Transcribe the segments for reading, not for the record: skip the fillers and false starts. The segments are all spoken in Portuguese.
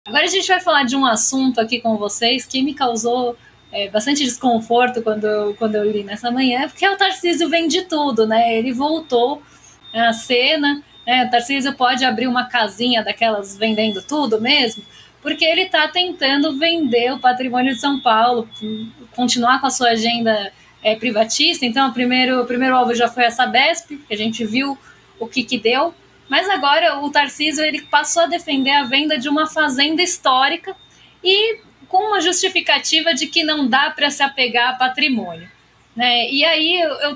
Agora a gente vai falar de um assunto aqui com vocês que me causou bastante desconforto quando eu li nessa manhã, porque o Tarcísio vende tudo, né? Ele voltou à cena, né? O Tarcísio pode abrir uma casinha daquelas vendendo tudo mesmo, porque ele está tentando vender o patrimônio de São Paulo, continuar com a sua agenda privatista. Então, o primeiro alvo já foi a Sabesp, que a gente viu o que deu, mas agora o Tarcísio ele passou a defender a venda de uma fazenda histórica e com uma justificativa de que não dá para se apegar a patrimônio. Né? E aí eu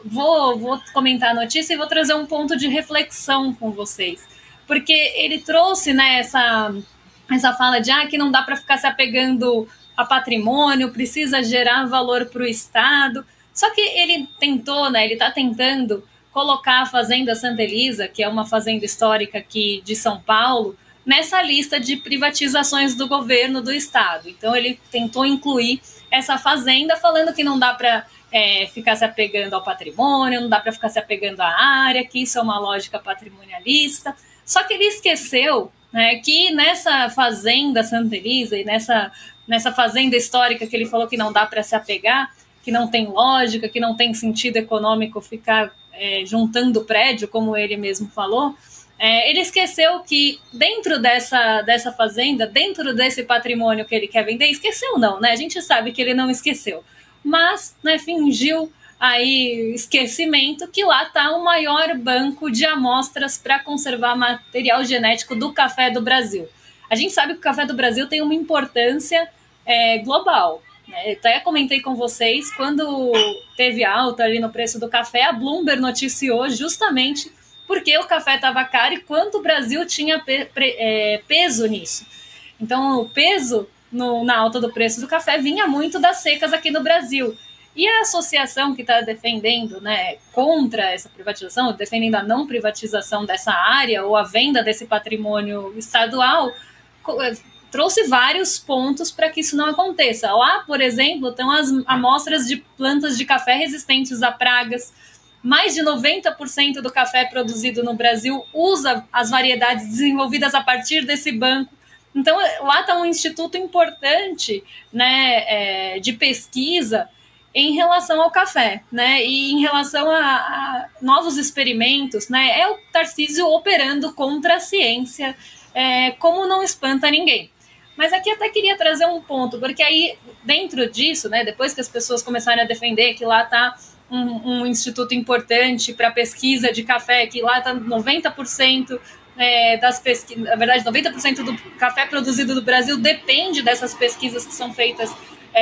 vou comentar a notícia e vou trazer um ponto de reflexão com vocês. Porque ele trouxe, né, essa fala de que não dá para ficar se apegando a patrimônio, precisa gerar valor para o Estado. Só que ele tentou, né, ele está tentando colocar a Fazenda Santa Elisa, que é uma fazenda histórica aqui de São Paulo, nessa lista de privatizações do governo do Estado. Então ele tentou incluir essa fazenda, falando que não dá para ficar se apegando ao patrimônio, não dá para ficar se apegando à área, que isso é uma lógica patrimonialista. Só que ele esqueceu, né, que nessa fazenda Santa Elisa e nessa fazenda histórica que ele falou que não dá para se apegar, que não tem lógica, que não tem sentido econômico ficar juntando prédio, como ele mesmo falou, ele esqueceu que dentro dessa fazenda, dentro desse patrimônio que ele quer vender, esqueceu não, né? A gente sabe que ele não esqueceu, mas, né, fingiu aí esquecimento que lá está o maior banco de amostras para conservar material genético do café do Brasil. A gente sabe que o café do Brasil tem uma importância global. Até comentei com vocês, quando teve alta ali no preço do café, a Bloomberg noticiou justamente porque o café estava caro e quanto o Brasil tinha peso nisso. Então, o peso na alta do preço do café vinha muito das secas aqui no Brasil. E a associação que está defendendo, né, contra essa privatização, defendendo a não privatização dessa área ou a venda desse patrimônio estadual, trouxe vários pontos para que isso não aconteça. Lá, por exemplo, estão as amostras de plantas de café resistentes a pragas. Mais de 90% do café produzido no Brasil usa as variedades desenvolvidas a partir desse banco. Então, lá está um instituto importante, né, de pesquisa em relação ao café, né, e em relação a novos experimentos, né, é o Tarcísio operando contra a ciência, como não espanta ninguém. Mas aqui até queria trazer um ponto, porque aí, dentro disso, né, depois que as pessoas começarem a defender que lá está um instituto importante para pesquisa de café, que lá está 90% das pesquisas, na verdade, 90% do café produzido do Brasil depende dessas pesquisas que são feitas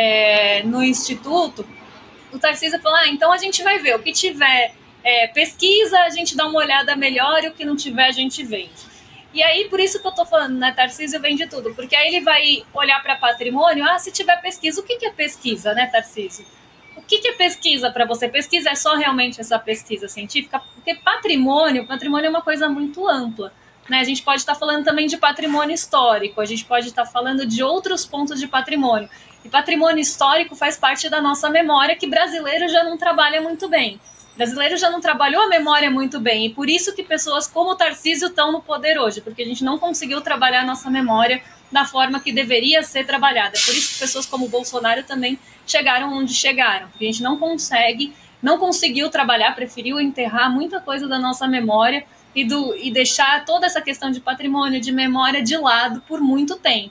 no Instituto, o Tarcísio falou, então a gente vai ver, o que tiver pesquisa, a gente dá uma olhada melhor, e o que não tiver, a gente vende. E aí, por isso que eu tô falando, né, Tarcísio vende tudo, porque aí ele vai olhar para patrimônio, se tiver pesquisa, o que é pesquisa, né, Tarcísio? O que é pesquisa para você? Pesquisa é só realmente essa pesquisa científica? Porque patrimônio é uma coisa muito ampla. Né? A gente pode estar falando também de patrimônio histórico, a gente pode estar falando de outros pontos de patrimônio. E patrimônio histórico faz parte da nossa memória, que brasileiro já não trabalha muito bem. O brasileiro já não trabalhou a memória muito bem, e por isso que pessoas como o Tarcísio estão no poder hoje, porque a gente não conseguiu trabalhar a nossa memória da forma que deveria ser trabalhada. É por isso que pessoas como o Bolsonaro também chegaram onde chegaram, porque a gente não conseguiu trabalhar, preferiu enterrar muita coisa da nossa memória e deixar toda essa questão de patrimônio, de memória de lado por muito tempo.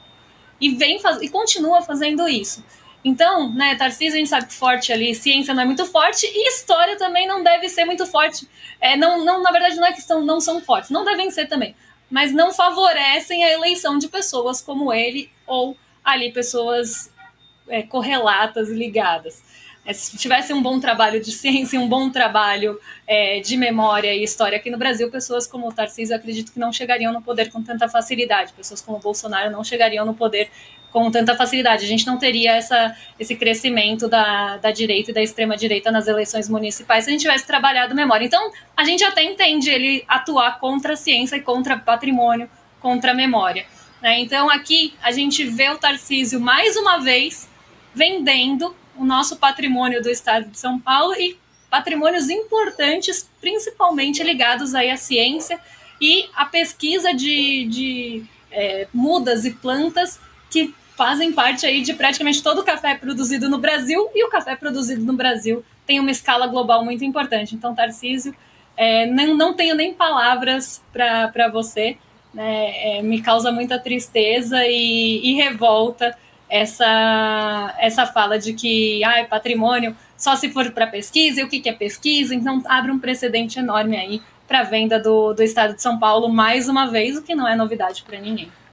E continua fazendo isso. Então, né, Tarcísio, a gente sabe que forte ali, ciência não é muito forte, e história também não deve ser muito forte. Na verdade, não é que não são fortes, não devem ser também, mas não favorecem a eleição de pessoas como ele, ou ali pessoas correlatas e ligadas. Se tivesse um bom trabalho de ciência, um bom trabalho de memória e história aqui no Brasil, pessoas como o Tarcísio, eu acredito que não chegariam no poder com tanta facilidade. Pessoas como o Bolsonaro não chegariam no poder com tanta facilidade. A gente não teria esse crescimento da direita e da extrema-direita nas eleições municipais se a gente tivesse trabalhado memória. Então, a gente até entende ele atuar contra a ciência e contra patrimônio, contra a memória. Então, aqui a gente vê o Tarcísio, mais uma vez, vendendo o nosso patrimônio do estado de São Paulo e patrimônios importantes, principalmente ligados aí à ciência e à pesquisa de mudas e plantas que fazem parte aí de praticamente todo o café produzido no Brasil, e o café produzido no Brasil tem uma escala global muito importante. Então, Tarcísio, não tenho nem palavras para você, né? Me causa muita tristeza e revolta essa fala de que patrimônio só se for para pesquisa, e o que é pesquisa. Então abre um precedente enorme aí para a venda do estado de São Paulo mais uma vez, o que não é novidade para ninguém.